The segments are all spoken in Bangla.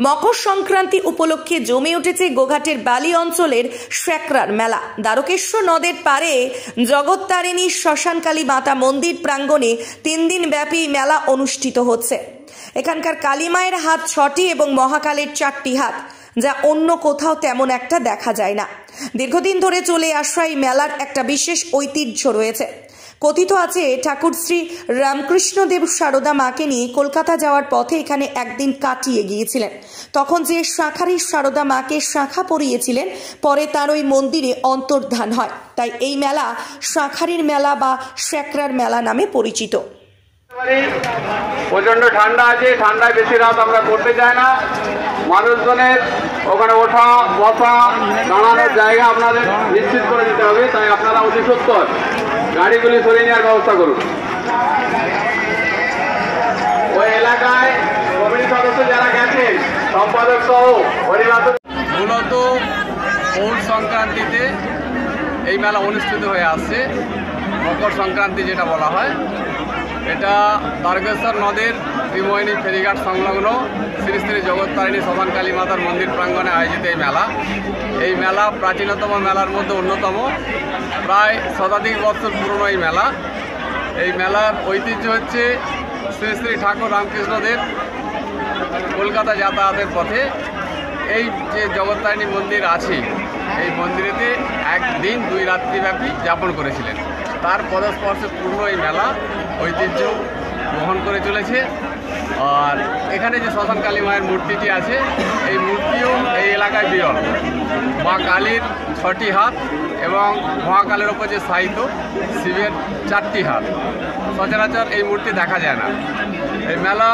মকর সংক্রান্তি উপলক্ষে জমে উঠেছে গোঘাটের বালি অঞ্চলের শ্যাকরার মেলা। দ্বারকেশ্বর নদের পারে জগত্তারিণী শ্মশানকালী মাতা মন্দির প্রাঙ্গণে 3 দিন ব্যাপী মেলা অনুষ্ঠিত হচ্ছে। এখানকার কালী মায়ের হাত 6টি এবং মহাকালের 4টি হাত, যা অন্য কোথাও তেমন একটা দেখা যায় না। দীর্ঘদিন ধরে চলে আসা এই মেলার একটা বিশেষ ঐতিহ্য রয়েছে। কথিত আছে ঠাকুর শ্রী রামকৃষ্ণদেব সারদা মাকে নিয়ে কলকাতা যাওয়ার পথে এখানে একদিন কাটিয়ে গিয়েছিলেন। তখন যে শাঁখারি সারদা মাকে শাঁখা পরিয়েছিলেন, পরে তার ওই মন্দিরে অন্তর্ধান হয়। তাই এই মেলা শাঁখারির মেলা বা শ্যাকরার মেলা নামে পরিচিত। প্রচন্ড ঠান্ডা আছে, ঠান্ডায় বেশি রাত আমরা করতে চাই না। মানুষজনের ওখানে ওঠা বসা দাঁড়ানোর জায়গা আপনাদের নিশ্চিত করে দিতে হবে। তাই আপনারা অতি সত্বর গাড়িগুলি সরিয়ে নেওয়ার ব্যবস্থা করুন। ওই এলাকায় কমিটি সদস্য যারা গেছেন, সম্পাদক সহ মূলত পৌষ সংক্রান্তিতে এই মেলা অনুষ্ঠিত হয়ে আসছে। মকর সংক্রান্তি যেটা বলা হয়, এটা দ্বারকেশ্বর নদের ত্রিমোহিনী ফেরিঘাট সংলগ্ন শ্রী শ্রী জগত্তারিণী শ্মশানকালী মাতার মন্দির প্রাঙ্গণে আয়োজিত এই মেলা প্রাচীনতম মেলার মধ্যে অন্যতম। প্রায় শতাধিক বছর পুরনো এই মেলার ঐতিহ্য হচ্ছে শ্রী শ্রী ঠাকুর রামকৃষ্ণদেব কলকাতা যাতায়াতের পথে এই যে জগত্তারিণী মন্দির আছে, এই মন্দিরেতে 1 দিন 2 রাত্রি ব্যাপী যাপন করেছিলেন। তার পদস্পর্শে পূর্ণ এই মেলা ঐতিহ্য বহন করে চলেছে। আর এখানে যে শ্মশানকালী মায়ের মূর্তিটি আছে, এই মূর্তিও এই এলাকায় বিরল। মা কালীর 6টি হাত এবং মহাকালের ওপর যে সাহিত্য শিবের 4টি হাত, সচরাচর এই মূর্তি দেখা যায় না। এই মেলা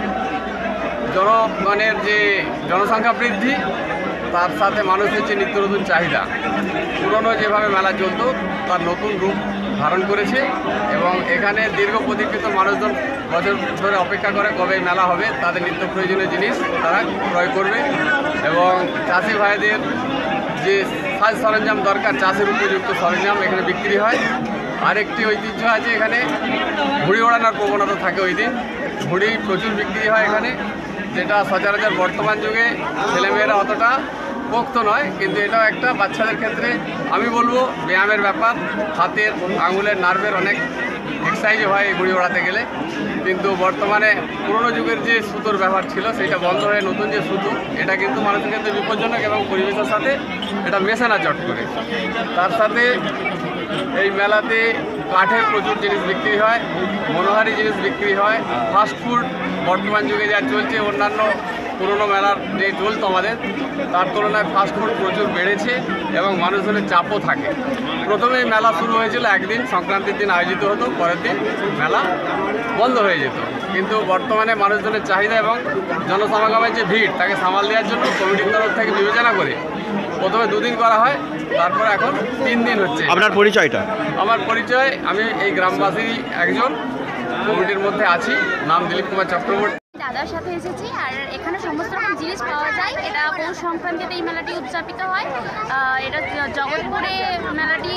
জনগণের যে জনসংখ্যা বৃদ্ধি, তার সাথে মানুষের যে নিত্য নতুন চাহিদা, পুরনো যেভাবে মেলা চলত তার নতুন রূপ ধারণ করেছে। এবং এখানে দীর্ঘ প্রতীক্ষিত মানুষজন বছর ধরে অপেক্ষা করে কবে মেলা হবে, তাদের নিত্য প্রয়োজনীয় জিনিস তারা ক্রয় করবে। এবং চাষি ভাইদের যে সাজ সরঞ্জাম দরকার, চাষের উপযুক্ত সরঞ্জাম এখানে বিক্রি হয়। আরেকটি ঐতিহ্য আছে, এখানে ঘুড়ি ওড়ানোর প্রবণতা থাকে। ওই দিন ঘুড়ি প্রচুর বিক্রি হয় এখানে, যেটা সচরাচর বর্তমান যুগে ছেলেমেয়েরা অতটা পোক্ত নয়, কিন্তু এটাও একটা বাচ্চাদের ক্ষেত্রে আমি বলবো ব্যায়ামের ব্যাপার। হাতের আঙুলের নার্ভের অনেক এক্সারসাইজ হয় এই ঘুড়ি ওড়াতে গেলে। কিন্তু বর্তমানে পুরনো যুগের যে সুতোর ব্যাপার ছিল, সেটা বন্ধ হয়ে নতুন যে সুতো, এটা কিন্তু মানুষের ক্ষেত্রে বিপজ্জনক এবং পরিবেশের সাথে এটা মেশে না চট করে। তার সাথে এই মেলাতে কাঠের প্রচুর জিনিস বিক্রি হয়, মনোহারি জিনিস বিক্রি হয়। ফাস্টফুড বর্তমান যুগে যা চলছে, অন্যান্য পুরনো মেলার যে চলতো আমাদের, তার তুলনায় ফাস্টফুড প্রচুর বেড়েছে এবং মানুষজনের চাপও থাকে। প্রথমে এই মেলা শুরু হয়েছিল, একদিন সংক্রান্তির দিন আয়োজিত হতো, পরের দিন মেলা বন্ধ হয়ে যেত। কিন্তু বর্তমানে মানুষজনের চাহিদা এবং জনসমাগমের যে ভিড়, তাকে সামাল দেওয়ার জন্য কমিটির তরফ থেকে বিবেচনা করে প্রথমে 2 দিন করা হয়, তারপর এখন 3 দিন হচ্ছে। আপনার পরিচয়টা? আমার পরিচয়, আমি এই গ্রামবাসী একজন, কমিটির মধ্যে আছি, নাম দিলীপ কুমার চক্রবর্তী। দাদার সাথে এসেছি, আর এখানে সমস্ত রকম জিনিস পাওয়া যায়। এটা পৌষ সংক্রান্তিতে এই মেলাটি উদযাপিত হয়। এটা জগৎপুরে মেলাটি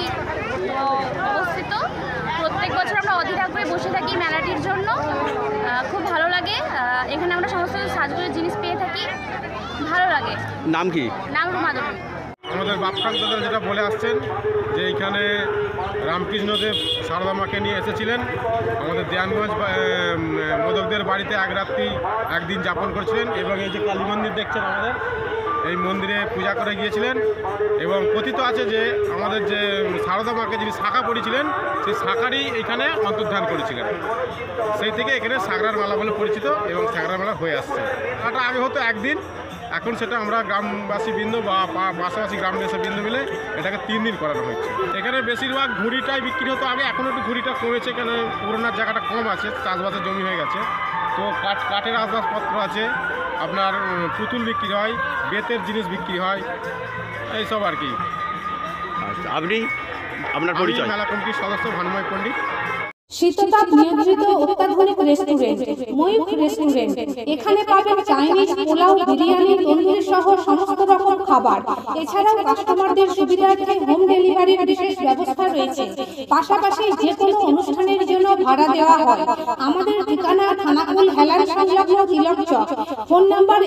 অবস্থিত। প্রত্যেক বছর আমরা অধীর আগ্রহে বসে থাকি মেলাটির জন্য। খুব ভালো লাগে। এখানে আমরা সমস্ত সাজগোজের জিনিস পেয়ে থাকি, ভালো লাগে। নাম কি? নাম রুমাদবী। আমাদের বাপঠাকুরদারা যেটা বলে আসছেন যে এইখানে রামকৃষ্ণদেব সারদা মাকে নিয়ে এসেছিলেন, আমাদের দেয়ানগঞ্জ মোদকদের বাড়িতে 1 রাত্রি 1 দিন যাপন করেছিলেন। এবং এই যে কালী মন্দির দেখছেন, আমাদের এই মন্দিরে পূজা করে গিয়েছিলেন। এবং কথিত আছে যে আমাদের যে সারদা মাকে যিনি শাঁখা পড়েছিলেন, সেই শাঁখারই এখানে অন্তর্ধান করেছিলেন। সেই থেকে এখানে সাগরার মেলা বলে পরিচিত এবং সাগরার মেলা হয়ে আসছে। এটা আগে হতো 1 দিন, এখন সেটা আমরা গ্রামবাসী বৃন্দ বা পাশাপাশি গ্রামবাসী বৃন্দ মিলে এটাকে 3 দিন করানো হচ্ছে। এখানে বেশিরভাগ ঘুড়িটাই বিক্রি হতো আগে, এখন একটু ঘুড়িটা কমেছে, এখানে পুরোনোর জায়গাটা কম আছে, চাষবাসের জমি হয়ে গেছে। তো কাঠের আসবাবপত্র আছে, আপনার পুতুল বিক্রি হয়, বেতের জিনিস বিক্রি হয়, এইসব আর কি। আচ্ছা, আপনি আপনার পরিচয়? মেলা কমিটির সদস্য ভানুময় পণ্ডিত। শীততাপ নিয়ন্ত্রিত অত্যাধুনিক রেস্টুরেন্ট ময়ূখ রেস্টুরেন্ট। এখানে পাবেন চাইনিজ, পোলাও, বিরিয়ানি, তন্দুরি সহ সমস্ত রকম খাবার। এছাড়াও কাস্টমারদের সুবিধার্থে হোম ডেলিভারির বিশেষ ব্যবস্থা রয়েছে। পাশাপাশি যে কোনো অনুষ্ঠানের জন্য ভাড়া দেওয়া হয়। আমাদের ঠিকানা খানাকুল হেলান সংলগ্ন তিলক চক। Phone number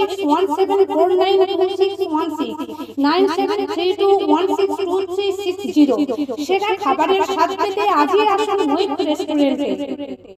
8617492616 9732162360। সেরা খাবারের স্বাদ পেতে আজই আসুন ময়ূখ রেস্টুরেন্টে।